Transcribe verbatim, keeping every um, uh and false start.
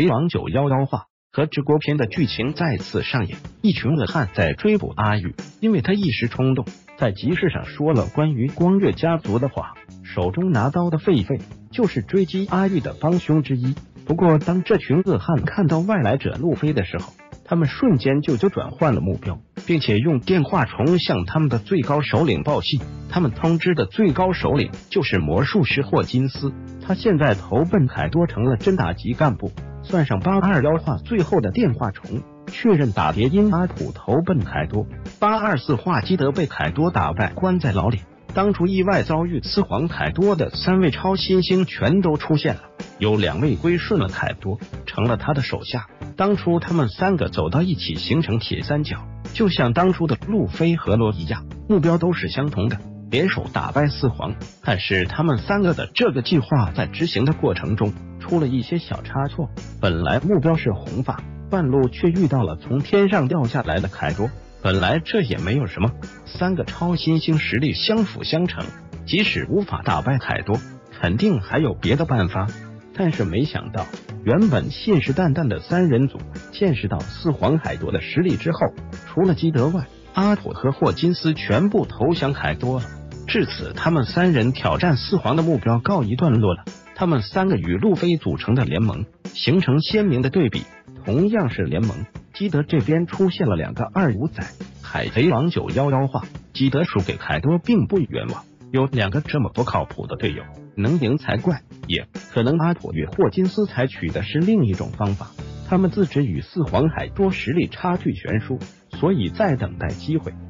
王九幺幺话和治国篇的剧情再次上演，一群恶汉在追捕阿玉，因为他一时冲动，在集市上说了关于光月家族的话，手中拿刀的狒狒就是追击阿玉的帮凶之一。不过当这群恶汉看到外来者路飞的时候，他们瞬间就就转换了目标，并且用电话虫向他们的最高首领报信。他们通知的最高首领就是魔术师霍金斯，他现在投奔凯多，成了侦打级干部。算上八二幺话最后的电话虫确认打谍因阿普投奔凯多，八二四话基德被凯多打败关在牢里。当初意外遭遇四皇凯多的三位超新星全都出现了，有两位归顺了凯多，成了他的手下。当初他们三个走到一起形成铁三角，就像当初的路飞和罗一样，目标都是相同的，联手打败四皇。但是他们三个的这个计划在执行的过程中出了一些小差错，本来目标是红发，半路却遇到了从天上掉下来的凯多。本来这也没有什么，三个超新星实力相辅相成，即使无法打败凯多，肯定还有别的办法。但是没想到，原本信誓旦旦的三人组见识到四皇凯多的实力之后，除了基德外，阿普和霍金斯全部投降凯多了。至此，他们三人挑战四皇的目标告一段落了。他们三个与路飞组成的联盟形成鲜明的对比。同样是联盟，基德这边出现了两个二五仔，海贼王九幺幺话，基德输给凯多并不冤枉，有两个这么不靠谱的队友，能赢才怪。也可能阿普与霍金斯采取的是另一种方法，他们自知与四皇海多实力差距悬殊，所以在等待机会。